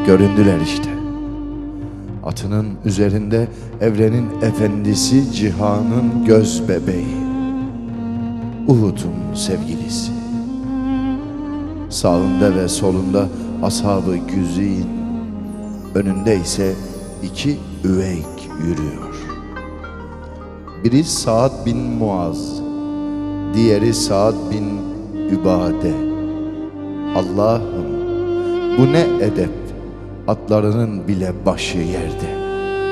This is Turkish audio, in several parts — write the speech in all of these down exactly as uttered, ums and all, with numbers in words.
Göründüler işte. Atının üzerinde evrenin efendisi, cihanın göz bebeği, Uhud'un sevgilisi. Sağında ve solunda ashab-ı güzin, önünde ise iki üveyk yürüyor. Biri Sa'd bin Muaz, diğeri Sa'd bin Übade. Allah'ım, bu ne edep, atlarının bile başı yerde.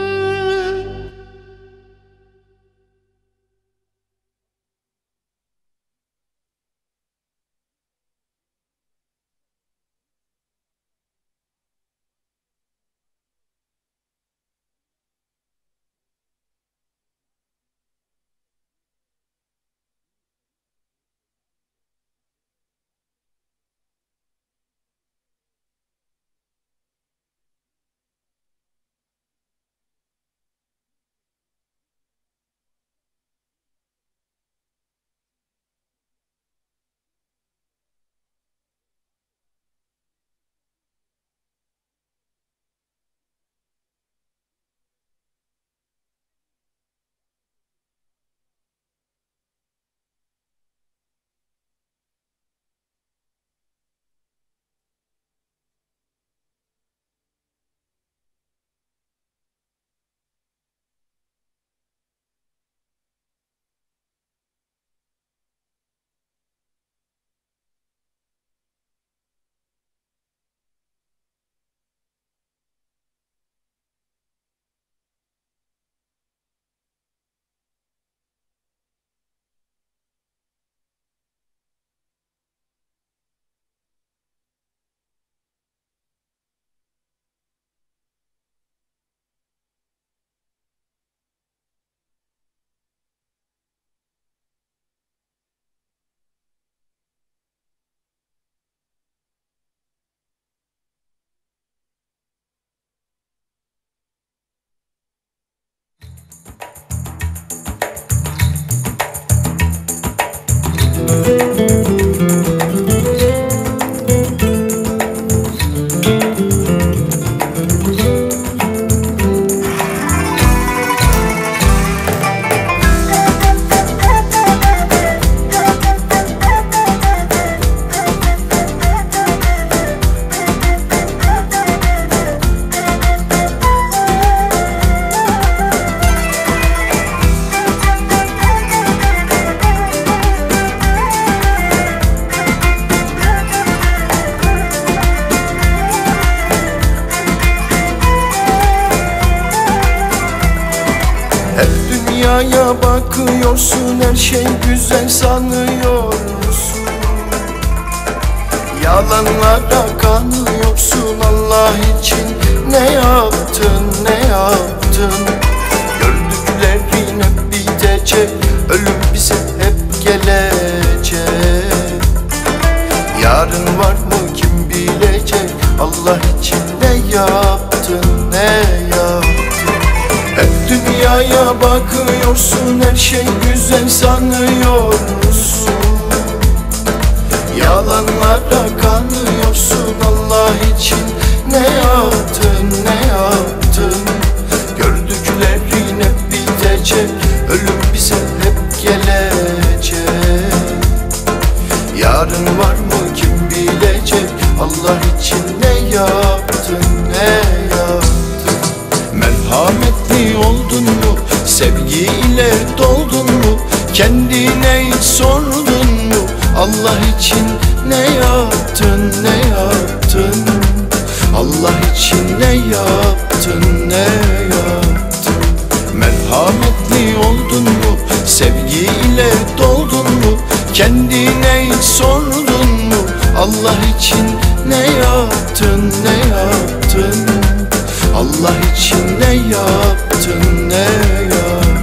Dünyaya bakıyorsun, her şey güzel sanıyorsun. Yalanlara kanıyorsun, Allah için ne yaptın, ne yaptın? Gördüklerin hep bitecek, ölüm bize hep gelecek. Yarın var mı kim bilecek, Allah için ne yaptın, ne yaptın? Hep dünyaya bakıyorsun, her şey güzel sanıyorsun. Yalanlara kanıyorsun, Allah için ne yaptın, ne yaptın? Gördüklerin hep bitecek, ölüm bize hep gelecek. Yarın var mı kim bilecek, Allah için ne yaptın, ne yaptın? Merhametli oldun mu, sevgiyle doldun mu? Kendine hiç sordun mu, Allah için ne yaptın, ne yaptın? Allah için ne yaptın, ne yaptın? Merhametli oldun mu, sevgiyle doldun mu? Kendine hiç sordun mu, Allah için ne yaptın, ne yaptın? Allah için ne yaptın, ne yaptın?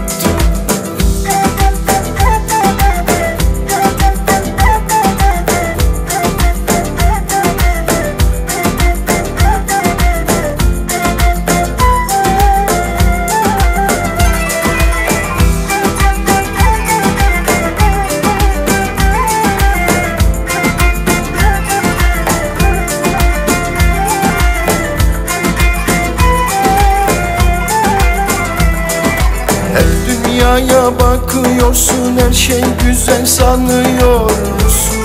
dünyaya bakıyorsun, her şey güzel sanıyorsun.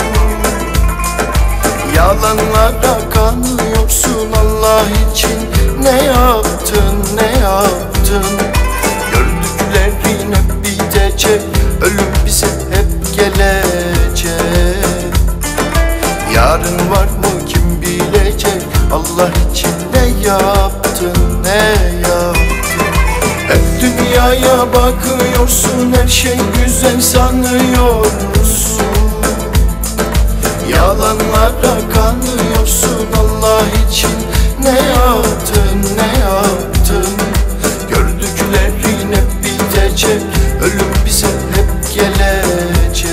Yalanlara kanıyorsun, Allah için ne yaptın, ne yaptın? Gördüklerin hep bitecek, ölüm bize hep gelecek. Yarın var mı kim bilecek, Allah için ne yaptın, ne yaptın? Hep dünyaya bakıyorsun, her şey güzel sanıyorsun. Yalanlara kanıyorsun, Allah için ne yaptın, ne yaptın? Gördüklerin hep bitecek, ölüm bize hep gelecek.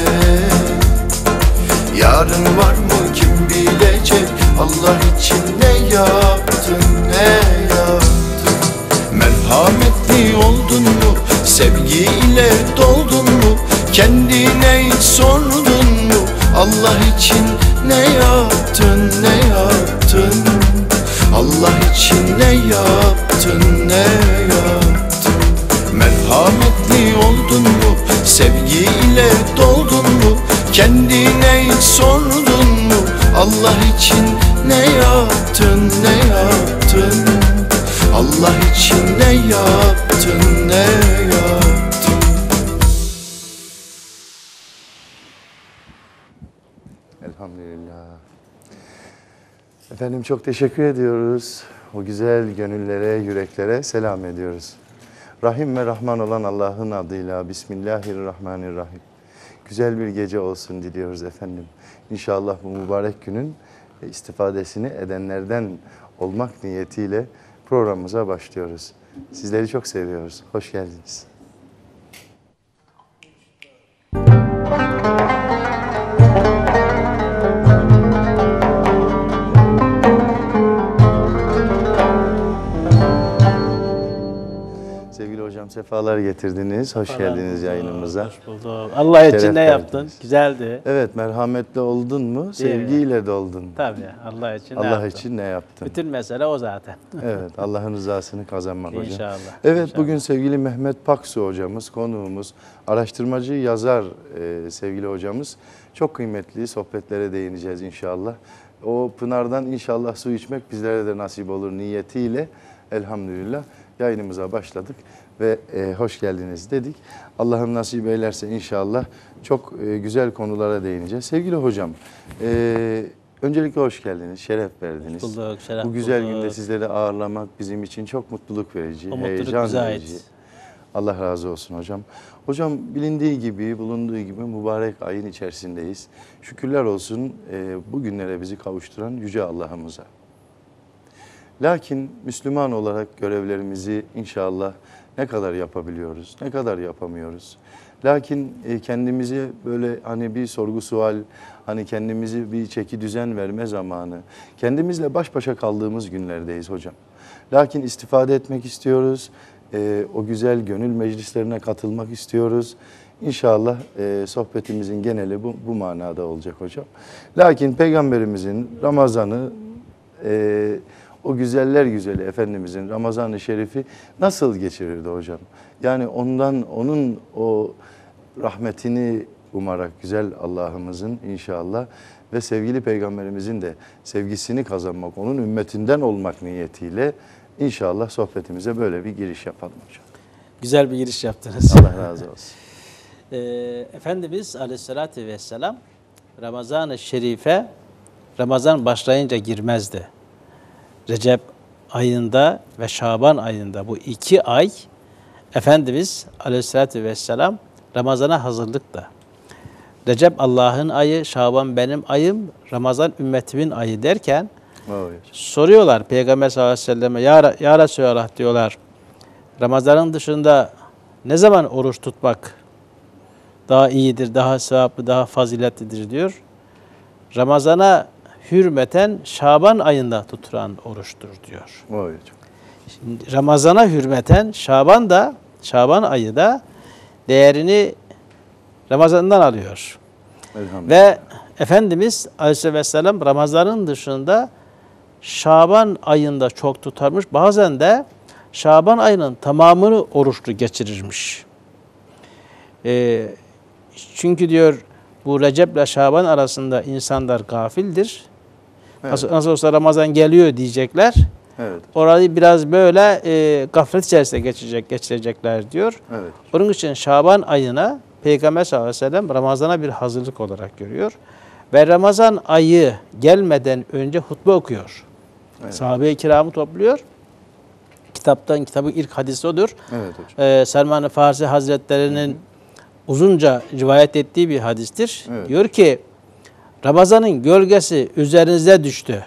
Yarın var mı kim bilecek, Allah için ne yaptın, ne yaptın? Merhametli oldun mu, sevgiyle doldun mu? Kendine hiç sordun mu, Allah için ne yaptın, ne yaptın? Allah için ne yaptın, ne yaptın? Merhametli oldun mu, sevgiyle doldun mu? Kendine hiç sordun mu, Allah için ne yaptın, ne yaptın? Allah için ne yaptın, ne yaptın? Elhamdülillah. Efendim çok teşekkür ediyoruz. O güzel gönüllere, yüreklere selam ediyoruz. Rahim ve Rahman olan Allah'ın adıyla Bismillahirrahmanirrahim. Güzel bir gece olsun diliyoruz efendim. İnşallah bu mübarek günün istifadesini edenlerden olmak niyetiyle programımıza başlıyoruz. Sizleri çok seviyoruz. Hoş geldiniz. Sevgili hocam sefalar getirdiniz. Hoş Allah geldiniz yayınımıza. Hoş bulduk. Allah için Şeref ne yaptın? Verdiniz. Güzeldi. Evet, merhametli oldun mu? Değil sevgiyle mi? Doldun. Tabii. Allah için Allah ne yaptın? için ne yaptın? Bütün mesele o zaten. Evet, Allah'ın rızasını kazanmak hocam. İnşallah. Evet, İnşallah. Bugün sevgili Mehmet Paksu hocamız, konuğumuz, araştırmacı, yazar e, sevgili hocamız. Çok kıymetli sohbetlere değineceğiz inşallah. O pınardan inşallah su içmek bizlere de nasip olur niyetiyle elhamdülillah yayınımıza başladık ve e, hoş geldiniz dedik. Allah'ım nasip eylerse inşallah çok e, güzel konulara değineceğiz. Sevgili hocam, e, öncelikle hoş geldiniz, şeref verdiniz. Hoş bulduk, şeref Bu güzel bulduk. günde sizleri ağırlamak bizim için çok mutluluk verici, o heyecan verici. Allah razı olsun hocam. Hocam bilindiği gibi, bulunduğu gibi mübarek ayın içerisindeyiz. Şükürler olsun e, bu günlere bizi kavuşturan Yüce Allah'ımıza. Lakin Müslüman olarak görevlerimizi inşallah ne kadar yapabiliyoruz, ne kadar yapamıyoruz. Lakin e, kendimizi böyle hani bir sorgu sual, hani kendimizi bir çeki düzen verme zamanı, kendimizle baş başa kaldığımız günlerdeyiz hocam. Lakin istifade etmek istiyoruz, e, o güzel gönül meclislerine katılmak istiyoruz. İnşallah e, sohbetimizin geneli bu, bu manada olacak hocam. Lakin Peygamberimizin Ramazan'ı, e, o güzeller güzeli Efendimizin Ramazan-ı Şerif'i nasıl geçirirdi hocam? Yani ondan, onun o rahmetini umarak güzel Allah'ımızın inşallah ve sevgili Peygamberimizin de sevgisini kazanmak, onun ümmetinden olmak niyetiyle inşallah sohbetimize böyle bir giriş yapalım hocam. Güzel bir giriş yaptınız. Allah razı olsun. ee, Efendimiz Aleyhisselatü Vesselam Ramazan-ı Şerif'e Ramazan başlayınca girmezdi. Recep ayında ve Şaban ayında bu iki ay Efendimiz Aleyhisselatü Vesselam Ramazan'a hazırlıkta. Recep Allah'ın ayı, Şaban benim ayım, Ramazan ümmetimin ayı derken Evet. soruyorlar Peygamber sallallahu aleyhi ve selleme, ya, ya Resulallah diyorlar, Ramazan'ın dışında ne zaman oruç tutmak daha iyidir, daha sevaplı, daha faziletlidir diyor. Ramazan'a hürmeten Şaban ayında tutulan oruçtur diyor. Evet. Şimdi Ramazan'a hürmeten Şaban da, Şaban ayı da değerini Ramazan'dan alıyor. Ve Efendimiz Aleyhisselam Ramazan'ın dışında Şaban ayında çok tutarmış. Bazen de Şaban ayının tamamını oruçlu geçirirmiş. E, çünkü diyor bu Recep ile Şaban arasında insanlar gafildir. Evet. Nasıl, nasıl olsa Ramazan geliyor diyecekler. Evet. Orayı biraz böyle e, gaflet içerisinde geçecek, geçirecekler diyor. Evet. Onun için Şaban ayına Peygamber sallallahu aleyhi ve sellem Ramazan'a bir hazırlık olarak görüyor. Ve Ramazan ayı gelmeden önce hutbe okuyor. Evet. Sahabe-i kiramı topluyor. Kitaptan, kitabın ilk hadisi odur. Evet hocam. Ee, Selman-ı Farisi Hazretleri'nin hı hı. uzunca rivayet ettiği bir hadistir. Evet. Diyor ki, Ramazan'ın gölgesi üzerinize düştü.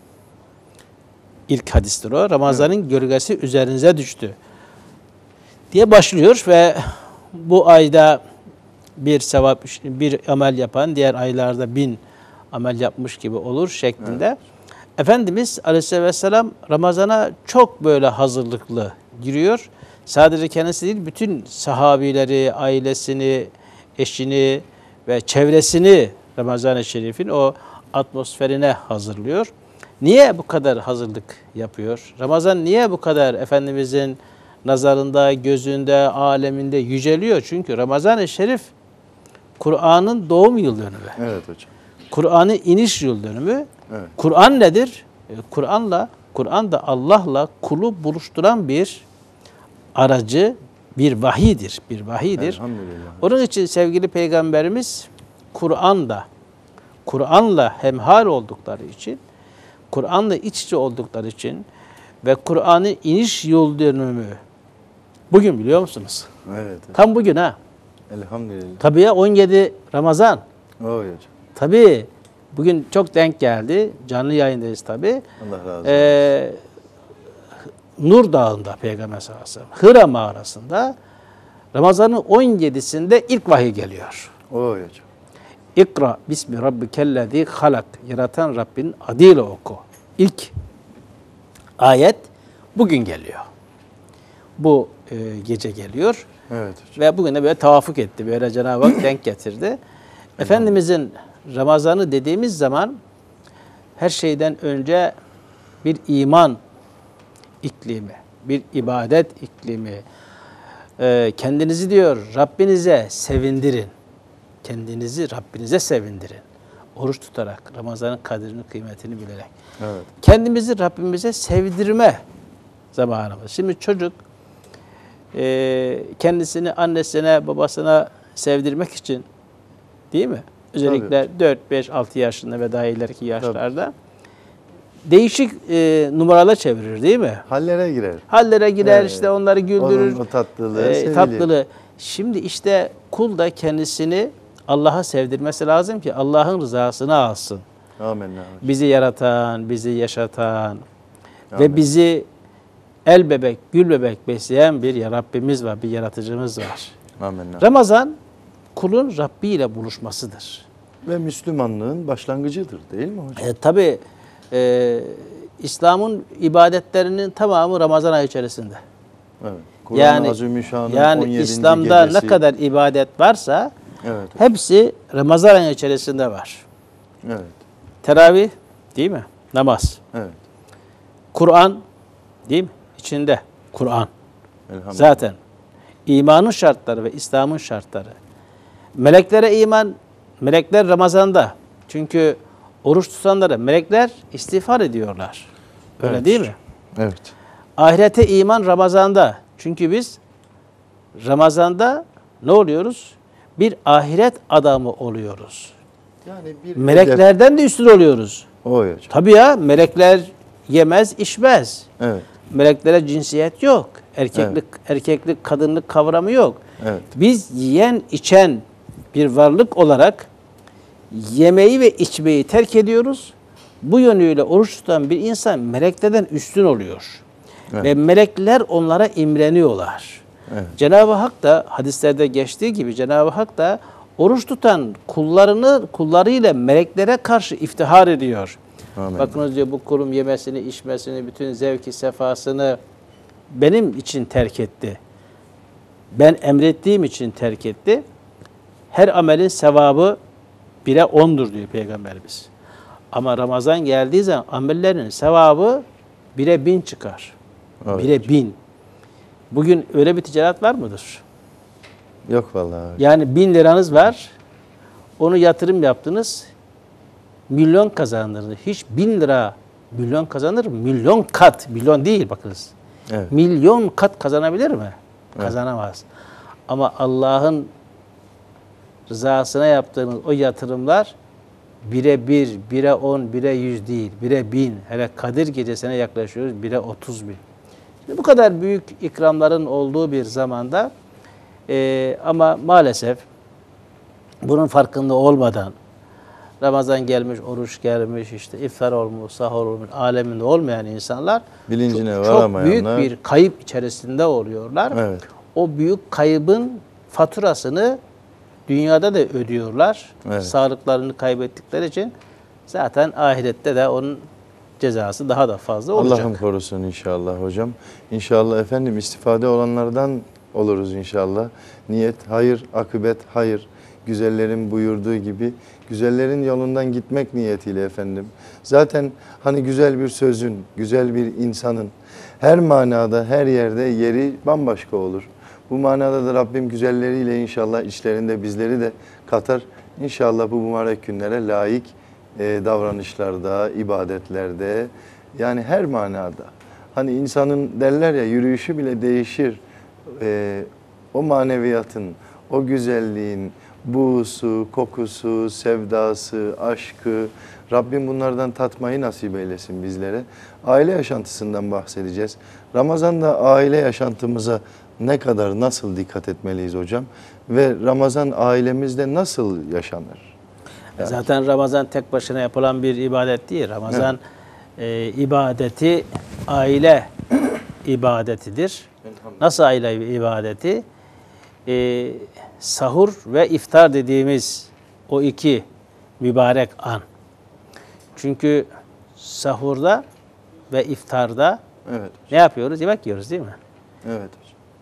İlk hadistir o. Ramazan'ın evet. gölgesi üzerinize düştü. Diye başlıyor ve bu ayda bir sevap, bir amel yapan diğer aylarda bin amel yapmış gibi olur şeklinde. Evet. Efendimiz Aleyhisselatü Vesselam Ramazan'a çok böyle hazırlıklı giriyor. Sadece kendisi değil, bütün sahabileri, ailesini, eşini ve çevresini Ramazan-ı Şerif'in o atmosferine hazırlıyor. Niye bu kadar hazırlık yapıyor? Ramazan niye bu kadar Efendimizin nazarında, gözünde, aleminde yüceliyor? Çünkü Ramazan-ı Şerif Kur'an'ın doğum yıl dönümü. Evet hocam. Kur'an'ın iniş yıl dönümü. Evet. Kur'an nedir? Kur'an'la, Kur'an da Allah'la kulu buluşturan bir aracı, bir vahidir, bir vahidir. Elhamdülillah. Onun için sevgili Peygamberimiz Kur'an'da, Kur'an'la hemhal oldukları için, Kur'an'la iç içe oldukları için ve Kur'an'ın iniş yıl dönümü bugün biliyor musunuz? Evet. Tam bugün ha. Elhamdülillah. Tabii ya on yedi Ramazan. Oy hocam. Tabii bugün çok denk geldi. Canlı yayındayız tabii. Allah razı olsun. Ee, Nur Dağı'nda Peygamber sallallahu aleyhi ve sellem Hıra mağarasında Ramazan'ın on yedisinde ilk vahiy geliyor. Oy hocam. İkra bismi rabbikellezî halak. Yaratan Rabbin adıyla oku. İlk ayet bugün geliyor. Bu e, gece geliyor. Evet hocam. Ve bugün de böyle tavafuk etti. Böyle Cenab-ı Hak denk getirdi. Efendimizin Ramazan'ı dediğimiz zaman her şeyden önce bir iman iklimi, bir ibadet iklimi. Ee, kendinizi diyor Rabbinize sevindirin. Kendinizi Rabbinize sevindirin. Oruç tutarak, Ramazan'ın kadrini, kıymetini bilerek. Evet. Kendimizi Rabbimize sevdirme zamanımız. Şimdi çocuk e, kendisini annesine, babasına sevdirmek için, değil mi? Özellikle tabii. dört, beş, altı yaşında ve daha ileriki yaşlarda tabii. değişik e, numaralar çevirir, değil mi? Hallere girer. Hallere girer, evet. işte onları güldürür. Onun o tatlılığı, e, tatlılığı. Şimdi işte kul da kendisini Allah'a sevdirmesi lazım ki Allah'ın rızasını alsın. Amin. Bizi yaratan, bizi yaşatan Amin. ve bizi el bebek, gül bebek besleyen bir ya Rabbimiz var, bir yaratıcımız var. Amin. Ramazan kulun Rabbi ile buluşmasıdır. Ve Müslümanlığın başlangıcıdır değil mi hocam? E, tabii e, İslam'ın ibadetlerinin tamamı Ramazan ayı içerisinde. Evet. Yani, yani İslam'da gecesi. Ne kadar ibadet varsa evet, hepsi Ramazan ayı içerisinde var. Evet. Teravih değil mi? Namaz. Evet. Kur'an değil mi? İçinde Kur'an. Zaten imanın şartları ve İslam'ın şartları. Meleklere iman, melekler Ramazan'da. Çünkü oruç tutanlara melekler istiğfar ediyorlar. Öyle evet. değil mi? Evet. Ahirete iman Ramazan'da. Çünkü biz Ramazan'da ne oluyoruz? Bir ahiret adamı oluyoruz. Yani bir meleklerden de üstün oluyoruz. Oy hocam. Tabii ya, melekler yemez, içmez. Evet. Meleklere cinsiyet yok. Erkeklik, evet. erkeklik, kadınlık kavramı yok. Evet. Biz yiyen, içen bir varlık olarak yemeği ve içmeyi terk ediyoruz. Bu yönüyle oruç tutan bir insan meleklerden üstün oluyor. Evet. Ve melekler onlara imreniyorlar. Evet. Cenab-ı Hak da hadislerde geçtiği gibi Cenab-ı Hak da oruç tutan kullarını kullarıyla meleklere karşı iftihar ediyor. Amin. Bakınız diyor, bu kulum yemesini, içmesini, bütün zevki, sefasını benim için terk etti. Ben emrettiğim için terk etti. Her amelin sevabı bire ondur diyor Peygamberimiz. Ama Ramazan geldiği zaman amellerin sevabı bire bin çıkar. Evet. Bire bin. Bugün öyle bir ticaret var mıdır? Yok vallahi. Yani bin liranız var, onu yatırım yaptınız, milyon kazandınız. Hiç bin lira milyon kazanır mı? Milyon kat, milyon değil bakınız. Evet. Milyon kat kazanabilir mi? Kazanamaz. Ama Allah'ın rızasına yaptığınız o yatırımlar bire bir, bire on, bire yüz değil, bire bin. Hele Kadir Gecesi'ne yaklaşıyoruz, bire otuz bin. Şimdi bu kadar büyük ikramların olduğu bir zamanda e, ama maalesef bunun farkında olmadan Ramazan gelmiş, oruç gelmiş, işte iftar olmuş, sahur olmuş, aleminde olmayan insanlar Bilincine çok, çok varamayanlar. büyük bir kayıp içerisinde oluyorlar. Evet. O büyük kaybın faturasını dünyada da ödüyorlar. Evet. Sağlıklarını kaybettikleri için zaten ahirette de onun cezası daha da fazla olacak. Allah'ım korusun inşallah hocam. İnşallah efendim istifade olanlardan oluruz inşallah. Niyet hayır, akıbet hayır. Güzellerin buyurduğu gibi güzellerin yolundan gitmek niyetiyle efendim. Zaten hani güzel bir sözün, güzel bir insanın her manada, her yerde yeri bambaşka olur. Bu manada da Rabbim güzelleriyle inşallah içlerinde bizleri de katar. İnşallah bu mübarek günlere layık e, davranışlarda, ibadetlerde, yani her manada. Hani insanın derler ya, yürüyüşü bile değişir. E, o maneviyatın, o güzelliğin, buğusu, kokusu, sevdası, aşkı, Rabbim bunlardan tatmayı nasip eylesin bizlere. Aile yaşantısından bahsedeceğiz. Ramazan'da aile yaşantımıza ne kadar, nasıl dikkat etmeliyiz hocam? Ve Ramazan ailemizde nasıl yaşanır? Yani. Zaten Ramazan tek başına yapılan bir ibadet değil. Ramazan e, ibadeti aile ibadetidir. Nasıl aile ibadeti? E, sahur ve iftar dediğimiz o iki mübarek an. Çünkü sahurda ve iftarda Evet. ne yapıyoruz? Yemek yiyoruz değil mi? Evet hocam.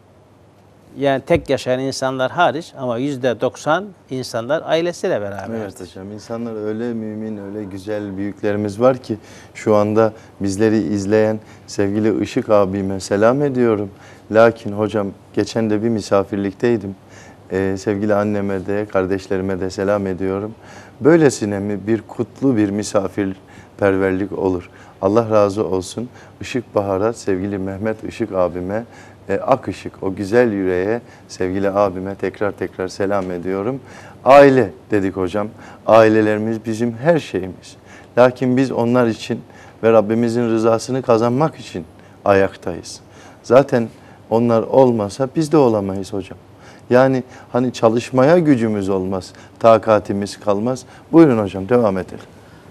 Yani tek yaşayan insanlar hariç ama yüzde doksan insanlar ailesiyle beraber. Evet hocam. İnsanlar öyle mümin, öyle güzel büyüklerimiz var ki şu anda bizleri izleyen sevgili Işık abime selam ediyorum. Lakin hocam geçen de bir misafirlikteydim. Ee, sevgili anneme de, kardeşlerime de selam ediyorum. Böylesine mi bir kutlu bir misafirperverlik olur? Allah razı olsun. Işık Bahar'a, sevgili Mehmet Işık abime, e, Ak Işık, o güzel yüreğe, sevgili abime tekrar tekrar selam ediyorum. Aile dedik hocam. Ailelerimiz bizim her şeyimiz. Lakin biz onlar için ve Rabbimizin rızasını kazanmak için ayaktayız. Zaten onlar olmasa biz de olamayız hocam. Yani hani çalışmaya gücümüz olmaz, takatimiz kalmaz. Buyurun hocam, devam edelim.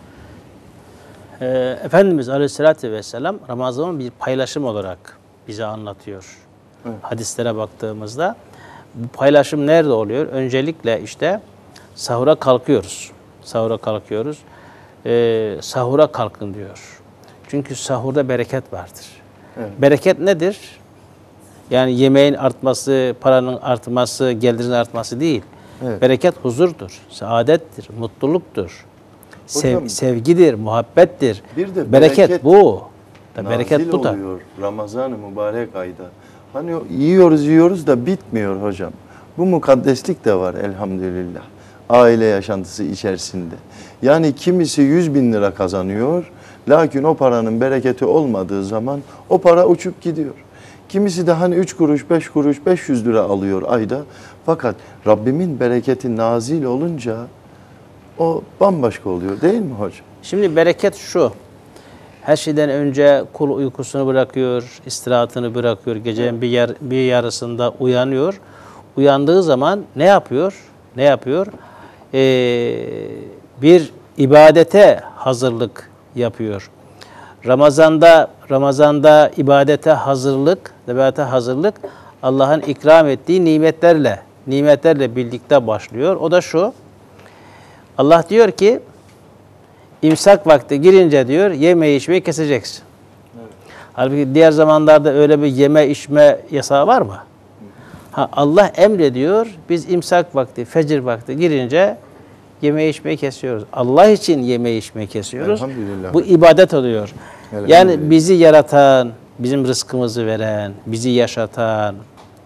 Ee, Efendimiz Aleyhisselatü Vesselam Ramazan'ın bir paylaşım olarak bize anlatıyor. Evet. Hadislere baktığımızda bu paylaşım nerede oluyor? Öncelikle işte sahura kalkıyoruz. Sahura kalkıyoruz. Ee, sahura kalkın diyor. Çünkü sahurda bereket vardır. Evet. Bereket nedir? Yani yemeğin artması, paranın artması, gelirin artması değil. Evet. Bereket huzurdur, saadettir, mutluluktur. Sev, Hocam, sevgidir, muhabbettir. bir de bereket, bereket bu. Da nazil bereket bu da. oluyor Ramazan-ı mübarek ayda. Hani yiyoruz yiyoruz da bitmiyor hocam. Bu mukaddeslik de var elhamdülillah. Aile yaşantısı içerisinde. Yani kimisi yüz bin lira kazanıyor. Lakin o paranın bereketi olmadığı zaman o para uçup gidiyor. Kimisi de hani üç kuruş, beş kuruş, beş yüz lira alıyor ayda. Fakat Rabbimin bereketi nazil olunca o bambaşka oluyor değil mi hocam? Şimdi bereket şu. Her şeyden önce kul uykusunu bırakıyor, istirahatını bırakıyor. Gecenin bir, yar, bir yarısında uyanıyor. Uyandığı zaman ne yapıyor? Ne yapıyor? Ee, bir ibadete hazırlık yapıyor. Ramazanda Ramazanda ibadete hazırlık, ibadete hazırlık Allah'ın ikram ettiği nimetlerle, nimetlerle birlikte başlıyor. O da şu. Allah diyor ki imsak vakti girince diyor yemeği içmeyi keseceksin. Evet. Halbuki diğer zamanlarda öyle bir yeme içme yasağı var mı? Ha, Allah emrediyor. Biz imsak vakti, fecir vakti girince yemeği içmeyi kesiyoruz. Allah için yemeği içmeyi kesiyoruz. Elhamdülillah. Bu ibadet oluyor. Yani bizi yaratan, bizim rızkımızı veren, bizi yaşatan,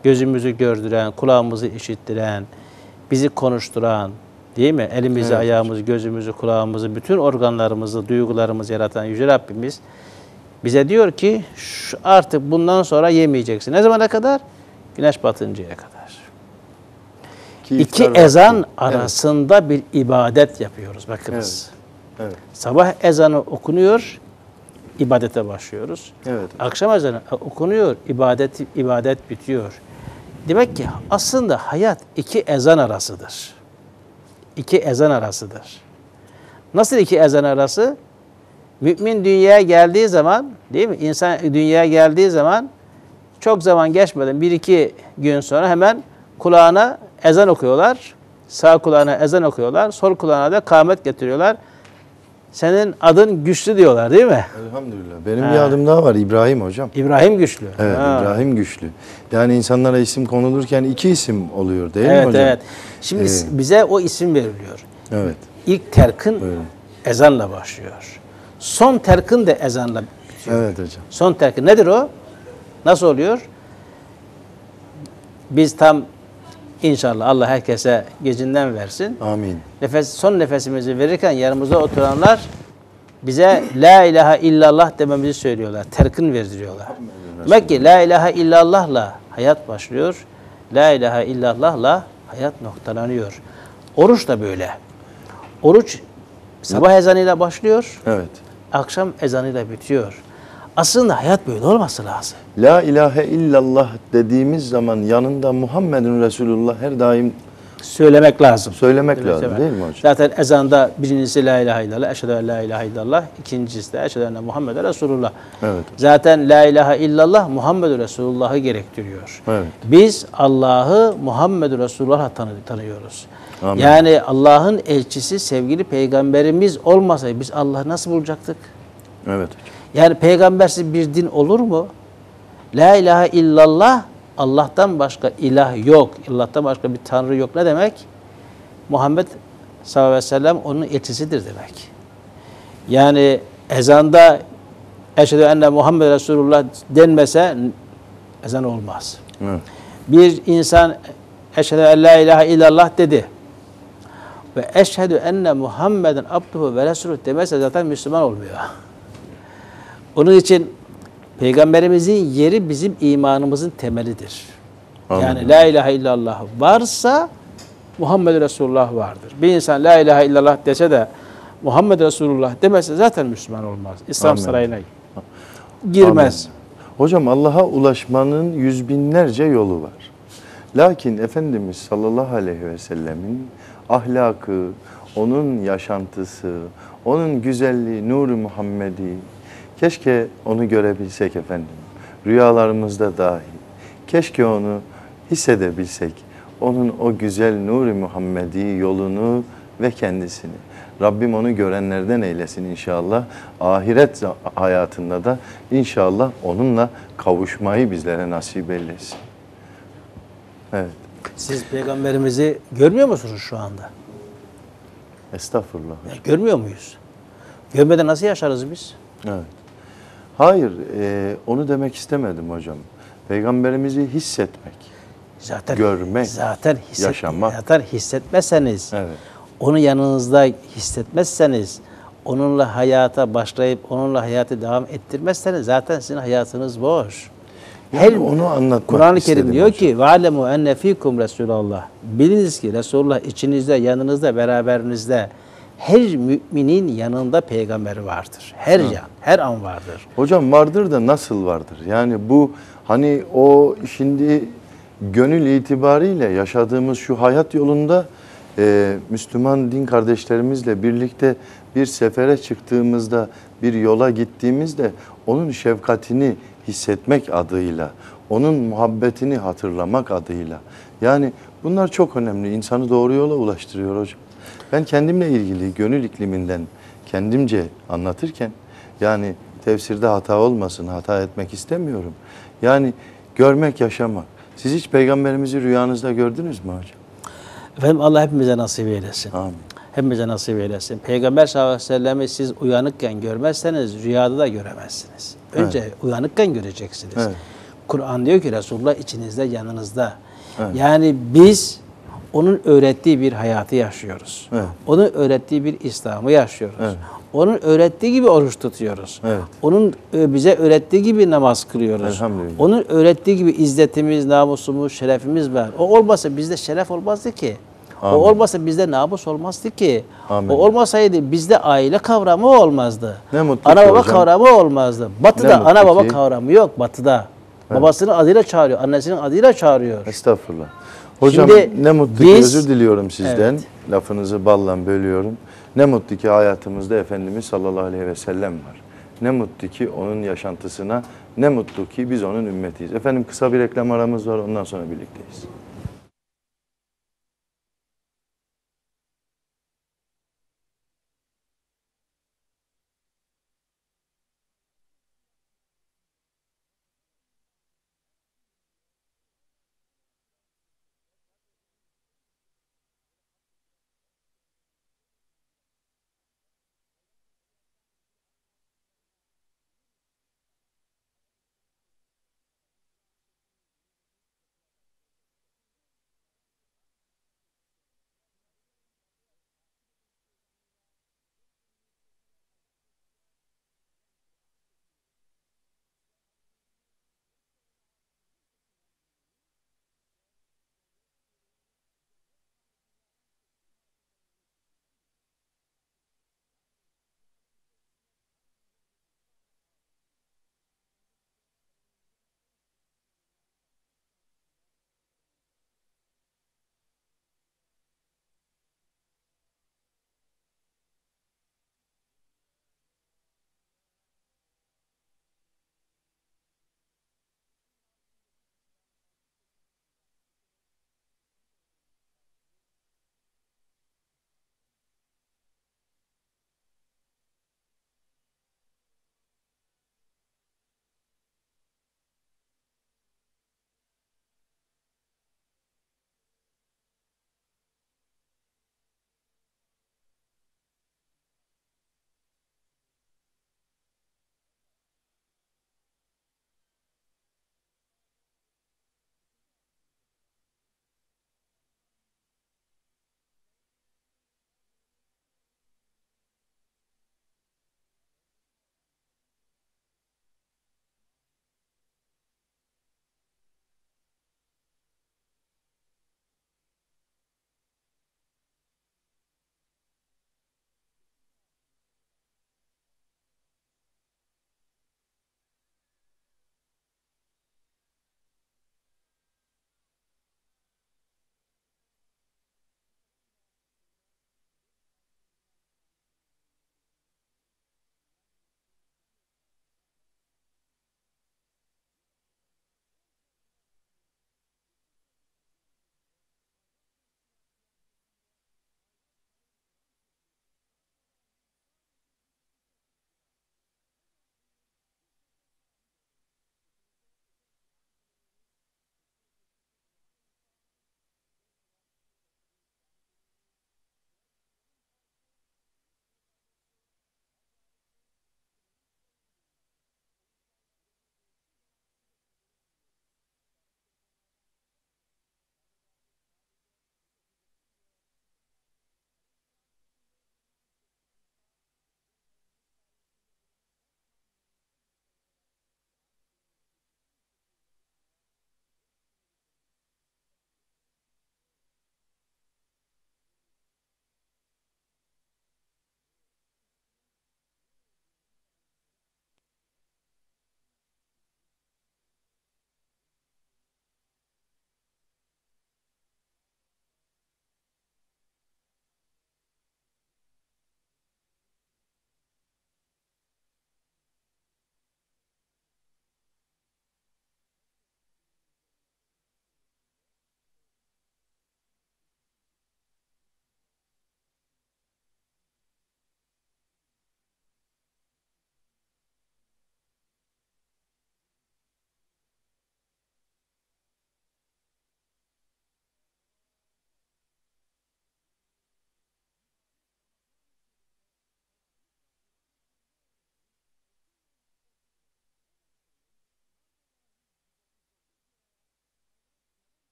gözümüzü gördüren, kulağımızı işittiren, bizi konuşturan, değil mi? Elimizi, Evet. ayağımızı, gözümüzü, kulağımızı, bütün organlarımızı, duygularımızı yaratan Yüce Rabbimiz bize diyor ki şu artık bundan sonra yemeyeceksin. Ne zamana kadar? Güneş batıncaya kadar. Ki İki iftar ezan vakti. arasında bir ibadet yapıyoruz. Bakınız. Evet. Sabah ezanı okunuyor, ibadete başlıyoruz. Evet. Akşam ezanı okunuyor, ibadet ibadet bitiyor. Demek ki aslında hayat iki ezan arasıdır. İki ezan arasıdır. Nasıl iki ezan arası? Mümin dünyaya geldiği zaman, değil mi? İnsan dünyaya geldiği zaman çok zaman geçmeden bir iki gün sonra hemen kulağına ezan okuyorlar. Sağ kulağına ezan okuyorlar. Sol kulağına da kâmet getiriyorlar. Senin adın güçlü diyorlar, değil mi? Elhamdülillah. Benim Ha. bir adım daha var, İbrahim hocam. İbrahim güçlü. Evet, Ha. İbrahim Güçlü. Yani insanlara isim konulurken iki isim oluyor değil mi Evet, hocam? evet. Şimdi Evet. bize o isim veriliyor. Evet. İlk terkin Buyurun. ezanla başlıyor. Son terkin de ezanla bitiyor. Evet hocam. Son terkin nedir o? Nasıl oluyor? Biz tam inşallah Allah herkese gecinden versin. Amin. Nefes, son nefesimizi verirken yanımızda oturanlar bize La ilahe illallah dememizi söylüyorlar. Terkin verdiriyorlar. Demek ki La ilahe illallah'la hayat başlıyor. La ilahe illallah'la hayat noktalanıyor. Oruç da böyle. Oruç sabah ezanıyla başlıyor, Evet. akşam ezanıyla bitiyor. Aslında hayat böyle olması lazım. La ilahe illallah dediğimiz zaman yanında Muhammedun Resulullah her daim Söylemek lazım. söylemek Evet, lazım evet. değil mi hocam? Zaten ezanda birincisi La ilahe illallah, eşhedü en la ilahe illallah, ikincisi de eşhedü enne Muhammeden Resulullah. Evet. Zaten La ilahe illallah Muhammed Resulullah'ı gerektiriyor. Evet. Biz Allah'ı Muhammed Resulullah'la tanı tanıyoruz. Amin. Yani Allah'ın elçisi, sevgili peygamberimiz olmasaydı biz Allah'ı nasıl bulacaktık? Evet hocam. Yani peygambersiz bir din olur mu? La ilahe illallah, Allah'tan başka ilah yok. Allah'tan başka bir tanrı yok. Ne demek? Muhammed sallallahu aleyhi ve sellem onun elçisidir demek. Yani ezanda eşhedü enne Muhammed Resulullah denmese ezan olmaz. Evet. Bir insan eşhedü en la ilahe illallah dedi ve eşhedü enne Muhammeden abduhu ve resuluh demezse zaten Müslüman olmuyor. Onun için Peygamberimizin yeri bizim imanımızın temelidir. Anladım. Yani la ilahe illallah varsa Muhammed Resulullah vardır. Bir insan la ilahe illallah dese de Muhammed Resulullah demese zaten Müslüman olmaz. İslam Amin. sarayına girmez. Amin. Hocam Allah'a ulaşmanın yüz binlerce yolu var. Lakin Efendimiz sallallahu aleyhi ve sellemin ahlakı, onun yaşantısı, onun güzelliği, Nur-u Muhammedi, keşke onu görebilsek efendim. Rüyalarımızda dahi. Keşke onu hissedebilsek. Onun o güzel Nur-u Muhammedi yolunu ve kendisini. Rabbim onu görenlerden eylesin inşallah. Ahiret hayatında da inşallah onunla kavuşmayı bizlere nasip eylesin. Evet. Siz peygamberimizi görmüyor musunuz şu anda? Estağfurullah. Ya, görmüyor muyuz? Görmeden nasıl yaşarız biz? Evet. Hayır, e, onu demek istemedim hocam. Peygamberimizi hissetmek, Zaten görmek, zaten hisset, yaşamak. Zaten hissetmezseniz, Evet. onu yanınızda hissetmezseniz, onunla hayata başlayıp onunla hayatı devam ettirmezseniz zaten sizin hayatınız boş. Yani onu anlatmak Kur'an-ı istedim Kerim diyor hocam. ki "Ve'alemu enne fikum Resulallah." Biliniz ki Resulullah içinizde, yanınızda, beraberinizde her müminin yanında peygamberi vardır. Her yan, her an vardır. Hocam vardır da nasıl vardır? Yani bu hani o şimdi gönül itibariyle yaşadığımız şu hayat yolunda e, Müslüman din kardeşlerimizle birlikte bir sefere çıktığımızda, bir yola gittiğimizde onun şefkatini hissetmek adıyla, onun muhabbetini hatırlamak adıyla. Yani bunlar çok önemli. İnsanı doğru yola ulaştırıyor hocam. Ben kendimle ilgili gönül ikliminden kendimce anlatırken yani tefsirde hata olmasın, hata etmek istemiyorum. Yani görmek, yaşamak. Siz hiç peygamberimizi rüyanızda gördünüz mü hocam? Efendim Allah hepimize nasip eylesin. Amin. Hepimize nasip eylesin. Peygamber sallallahu aleyhi ve sellem'i siz uyanıkken görmezseniz rüyada da göremezsiniz. Önce uyanıkken göreceksiniz. Evet. Kur'an diyor ki Resulullah içinizde, yanınızda. Evet. Yani biz onun öğrettiği bir hayatı yaşıyoruz. Evet. Onun öğrettiği bir İslam'ı yaşıyoruz. Evet. Onun öğrettiği gibi oruç tutuyoruz. Evet. Onun e, bize öğrettiği gibi namaz kılıyoruz. Elhamdülillah. Onun öğrettiği gibi izzetimiz, namusumuz, şerefimiz var. O olmasa bizde şeref olmazdı ki. Amin. O olmasa bizde namus olmazdı ki. Amin. O olmasaydı bizde aile kavramı olmazdı. Ne mutlu Ana ki baba hocam. kavramı olmazdı. Batı'da Ne mutlu ana baba ki. kavramı yok Batı'da. Babasının adıyla çağırıyor, annesinin adıyla çağırıyor. Estağfurullah. Hocam Şimdi ne mutlu ki, biz- özür diliyorum sizden. Evet. Lafınızı balla bölüyorum. Ne mutlu ki hayatımızda Efendimiz sallallahu aleyhi ve sellem var. Ne mutlu ki onun yaşantısına, ne mutlu ki biz onun ümmetiyiz. Efendim kısa bir reklam aramız var, ondan sonra birlikteyiz.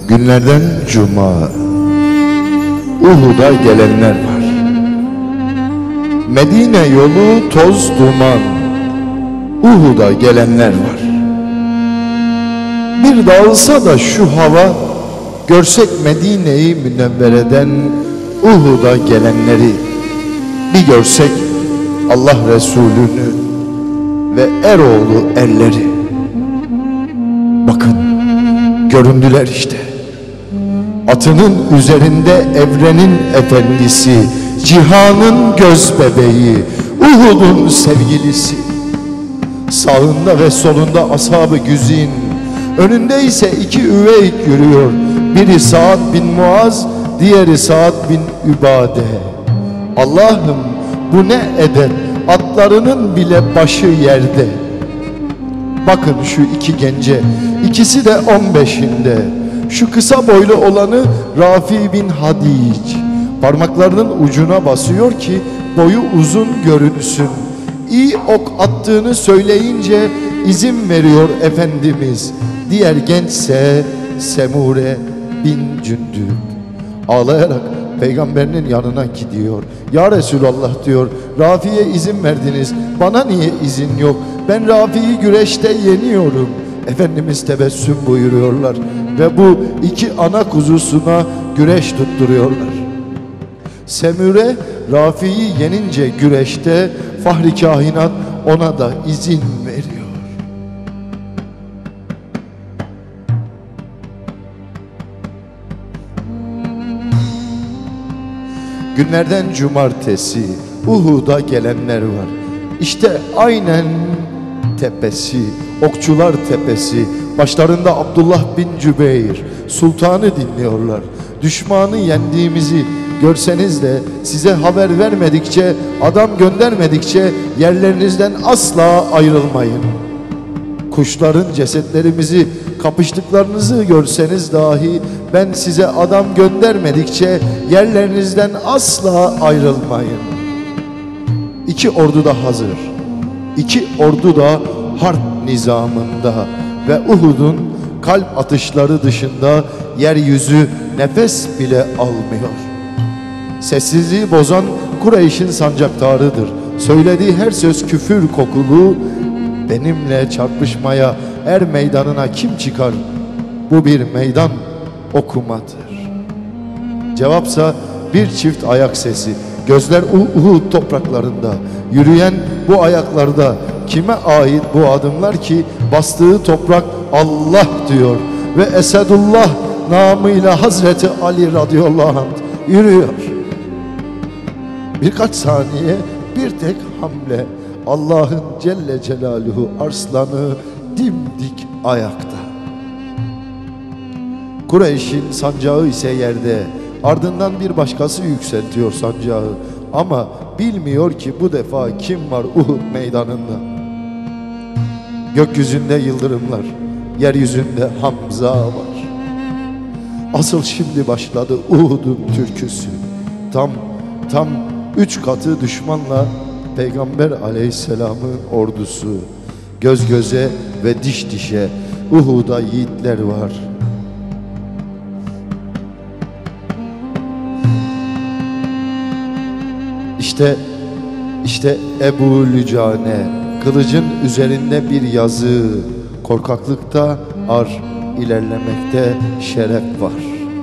Günlerden cuma, Uhud'a gelenler var. Medine yolu toz duman, Uhud'a gelenler var. Bir dağılsa da şu hava, görsek Medine-i Münevvere'den Uhud'a gelenleri, bir görsek Allah Resulü'nü ve Eroğlu erleri. Bakın, göründüler işte. Atının üzerinde evrenin efendisi, cihanın göz bebeği, Uhud'un sevgilisi. Sağında ve solunda ashab-ı güzin, önünde ise iki üveyk yürüyor. Biri Sa'd bin Muaz, diğeri Sa'd bin Übade. Allah'ım bu ne edep, atlarının bile başı yerde. Bakın şu iki gence, ikisi de on beşinde. Şu kısa boylu olanı Rafi bin Hadic, parmaklarının ucuna basıyor ki boyu uzun görünsün. İyi ok attığını söyleyince izin veriyor Efendimiz. Diğer gençse Semure bin Cündüb, ağlayarak peygamberinin yanına gidiyor. Ya Resulallah diyor, Rafi'ye izin verdiniz, bana niye izin yok? Ben Rafi'yi güreşte yeniyorum. Efendimiz tebessüm buyuruyorlar ve bu iki ana kuzusuna güreş tutturuyorlar. Semure Rafi'yi yenince güreşte Fahri Kainat ona da izin veriyor. Günlerden cumartesi Uhud'a gelenler var. İşte aynen tepesi, Okçular Tepesi, başlarında Abdullah bin Cübeyr, sultanı dinliyorlar. Düşmanı yendiğimizi görseniz de size haber vermedikçe, adam göndermedikçe yerlerinizden asla ayrılmayın. Kuşların cesetlerimizi kapıştıklarınızı görseniz dahi ben size adam göndermedikçe yerlerinizden asla ayrılmayın. İki ordu da hazır. İki ordu da harp nizamında ve Uhud'un kalp atışları dışında yeryüzü nefes bile almıyor. Sessizliği bozan Kureyş'in sancaktarıdır. Söylediği her söz küfür kokulu. Benimle çarpışmaya er meydanına kim çıkar? Bu bir meydan okumadır. Cevapsa bir çift ayak sesi. Gözler Uhud topraklarında. Yürüyen bu ayaklarda kime ait bu adımlar ki bastığı toprak Allah diyor. Ve Esedullah namıyla Hazreti Ali radıyallahu anh yürüyor. Birkaç saniye, bir tek hamle. Allah'ın Celle Celaluhu arslanı dimdik ayakta. Kureyş'in sancağı ise yerde. Ardından bir başkası yükseltiyor sancağı. Ama bilmiyor ki bu defa kim var Uhud meydanında. Gökyüzünde yıldırımlar, yeryüzünde Hamza var. Asıl şimdi başladı Uhud'un türküsü. Tam tam üç katı düşmanla Peygamber Aleyhisselam'ın ordusu. Göz göze ve diş dişe Uhud'a yiğitler var. İşte işte Ebu Lücane, kılıcın üzerinde bir yazı. Korkaklıkta ar, ilerlemekte şeref var.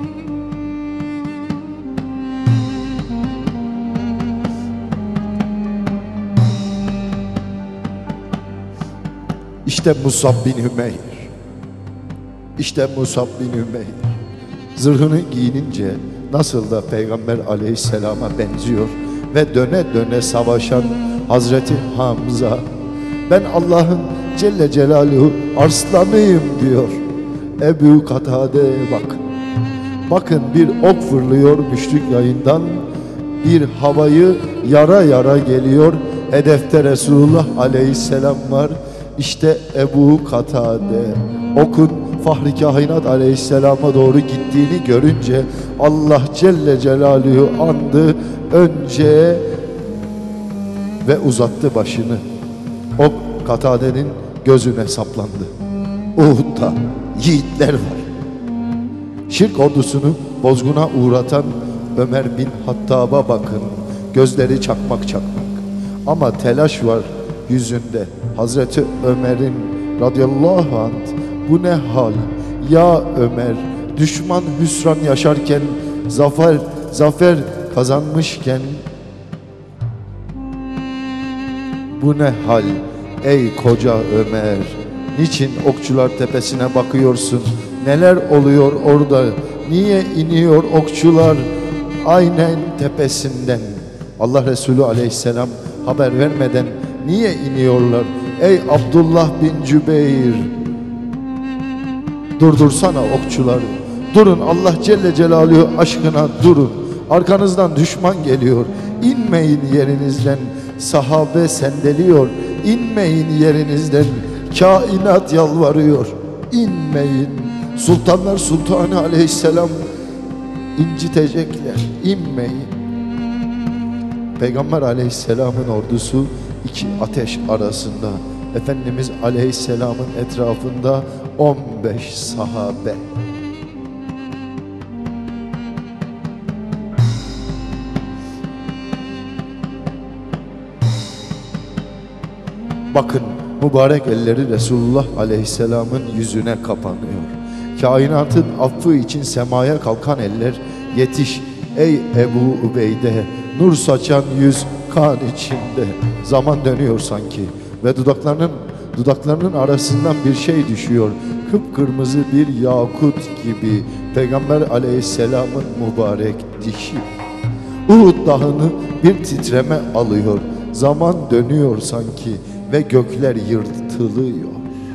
İşte Musab bin Ümeyr. İşte Musab bin Ümeyr. Zırhını giyinince nasıl da Peygamber Aleyhisselam'a benziyor ve döne döne savaşan Hazreti Hamza. Ben Allah'ın Celle Celaluhu arslanıyım diyor. Ebu Katade'ye bak. Bakın bir ok fırlıyor müşrik yayından. Bir havayı yara yara geliyor. Hedefte Resulullah Aleyhisselam var. İşte Ebu Katade okun Fahri Kainat Aleyhisselam'a doğru gittiğini görünce Allah Celle Celaluhu andı önce ve uzattı başını. Ok Katade'nin gözüne saplandı. Uhud'da yiğitler var. Şirk ordusunu bozguna uğratan Ömer bin Hattab'a bakın. Gözleri çakmak çakmak. Ama telaş var yüzünde. Hazreti Ömer'in radıyallahu anh, bu ne hal? Ya Ömer, düşman hüsran yaşarken, zafer zafer kazanmışken, bu ne hal ey koca Ömer? Niçin Okçular Tepesi'ne bakıyorsun? Neler oluyor orada? Niye iniyor okçular aynen tepesinden? Allah Resulü aleyhisselam haber vermeden niye iniyorlar? Ey Abdullah bin Cübeyr, durdursana okçuları. Durun, Allah Celle Celaluhu aşkına durun. Arkanızdan düşman geliyor. İnmeyin yerinizden. Sahabe sendeliyor. İnmeyin yerinizden. Kainat yalvarıyor. İnmeyin. Sultanlar Sultanı Aleyhisselam incitecekler. İnmeyin. Peygamber Aleyhisselam'ın ordusu iki ateş arasında. Efendimiz Aleyhisselam'ın etrafında on beş sahabe. Bakın, mübarek elleri Resulullah Aleyhisselam'ın yüzüne kapanıyor. Kainatın affı için semaya kalkan eller, yetiş ey Ebu Ubeyde, nur saçan yüz kan içinde. Zaman dönüyor sanki ve dudaklarının dudaklarının arasından bir şey düşüyor. Kıpkırmızı bir yakut gibi Peygamber Aleyhisselam'ın mübarek dişi. Uhud dağını bir titreme alıyor. Zaman dönüyor sanki ve gökler yırtılıyor.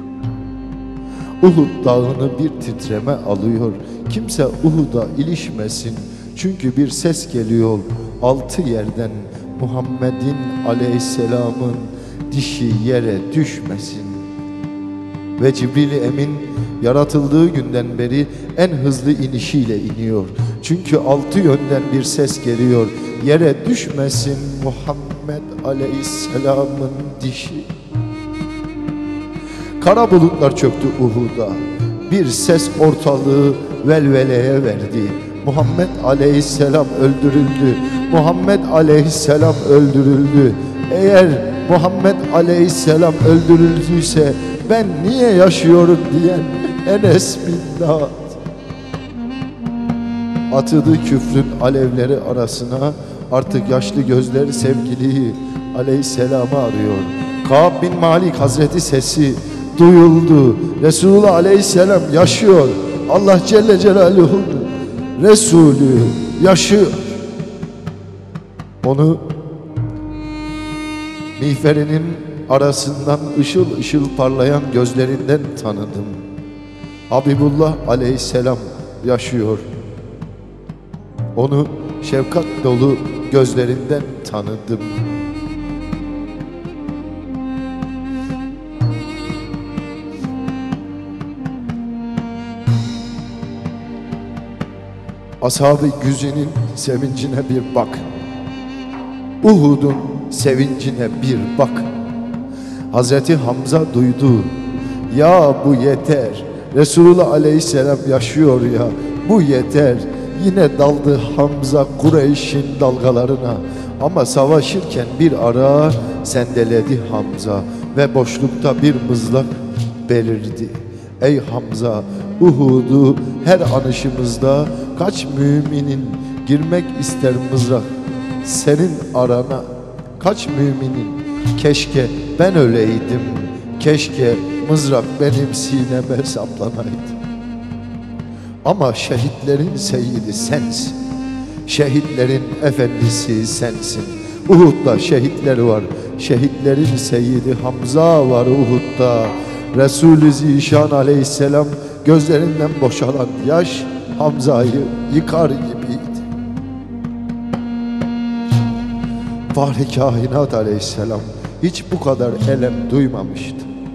Uhud dağını bir titreme alıyor. Kimse Uhud'a ilişmesin. Çünkü bir ses geliyor altı yerden. Muhammed'in Aleyhisselam'ın dişi yere düşmesin. Ve Cibril-i Emin yaratıldığı günden beri en hızlı inişiyle iniyor. Çünkü altı yönden bir ses geliyor. Yere düşmesin Muhammed Aleyhisselam'ın dişi. Kara bulutlar çöktü Uhud'a. Bir ses ortalığı velveleye verdi. Muhammed Aleyhisselam öldürüldü. Muhammed Aleyhisselam öldürüldü. Eğer Muhammed Aleyhisselam öldürüldüyse ben niye yaşıyorum diyen Enes bin Naat atıldı küfrün alevleri arasına. Artık yaşlı gözleri sevgili Aleyhisselam'ı arıyor. Kâb bin Malik Hazreti sesi duyuldu. Resulullah Aleyhisselam yaşıyor. Allah Celle Celaluhu Resulü yaşıyor. Onu miğferinin arasından ışıl ışıl parlayan gözlerinden tanıdım. Habibullah Aleyhisselam yaşıyor. Onu şefkat dolu gözlerinden tanıdım. Ashab-ı güzinin sevincine bir bak. Uhud'un sevincine bir bak. Hazreti Hamza duydu. Ya bu yeter. Resulullah Aleyhisselam yaşıyor ya. Bu yeter. Yine daldı Hamza Kureyş'in dalgalarına. Ama savaşırken bir ara sendeledi Hamza ve boşlukta bir mızrak belirdi. Ey Hamza, Uhud'u her anışımızda kaç müminin girmek ister mızrak senin arana. Kaç müminin keşke ben öleydim, keşke mızrak benim sineme saplanaydı. Ama şehitlerin seyyidi sensin, şehitlerin efendisi sensin. Uhud'da şehitler var, şehitlerin seyyidi Hamza var Uhud'da. Resul-i Zişan Aleyhisselam gözlerinden boşalan yaş Hamza'yı yıkar gibiydi. Fahri Kainat Aleyhisselam hiç bu kadar elem duymamıştı.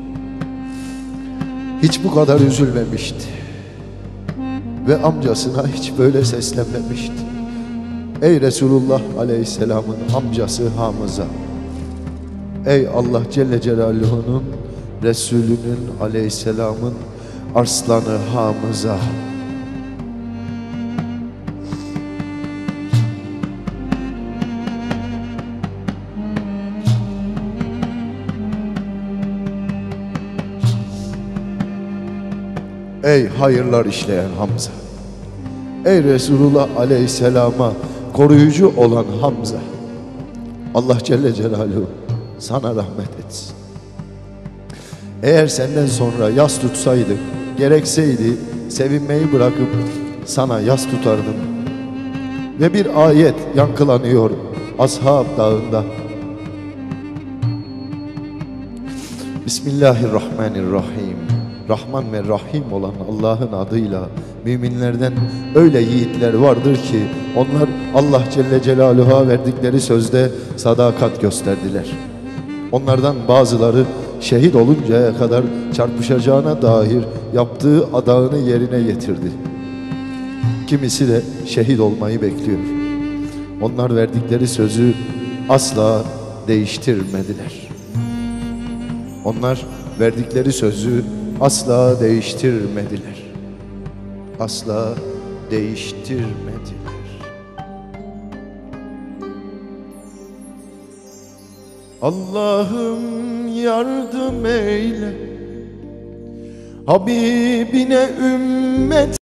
Hiç bu kadar üzülmemişti. Ve amcasına hiç böyle seslenmemişti. Ey Resulullah Aleyhisselam'ın amcası Hamza. Ey Allah Celle Celaluhu'nun Resulünün Aleyhisselam'ın arslanı Hamza. ey hayırlar işleyen Hamza. Ey Resulullah aleyhisselama koruyucu olan Hamza. Allah Celle Celaluhu sana rahmet etsin. Eğer senden sonra yas tutsaydık, gerekseydi sevinmeyi bırakıp sana yas tutardım. Ve bir ayet yankılanıyor Ashab Dağı'nda. Bismillahirrahmanirrahim. Rahman ve Rahim olan Allah'ın adıyla müminlerden öyle yiğitler vardır ki onlar Allah Celle Celaluhu'ya verdikleri sözde sadakat gösterdiler. Onlardan bazıları şehit oluncaya kadar çarpışacağına dair yaptığı adağını yerine getirdi. Kimisi de şehit olmayı bekliyor. Onlar verdikleri sözü asla değiştirmediler. Onlar verdikleri sözü asla değiştirmediler. Asla değiştirmediler. Allah'ım yardım eyle, Habibine ümmet